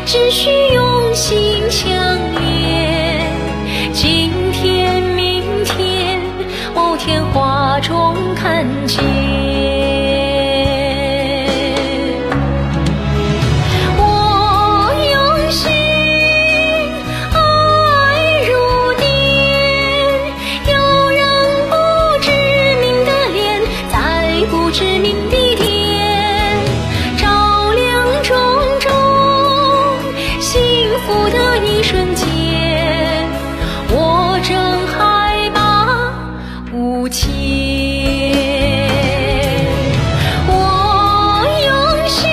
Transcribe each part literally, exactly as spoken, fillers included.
只需用心相连。今天明天某天画中看见，我用心爱如电，有人不知名的脸，在不知名地点照亮种种幸福的一瞬间。我正害怕无情，我用心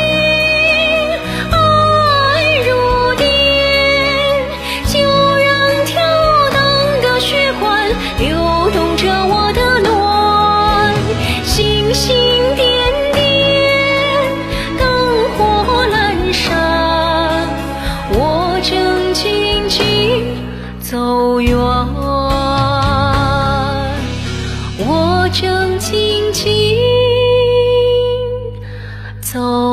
爱如电，就让跳动的血管流动着我的暖，星星点点灯火阑珊，我正静静走远，我正静静走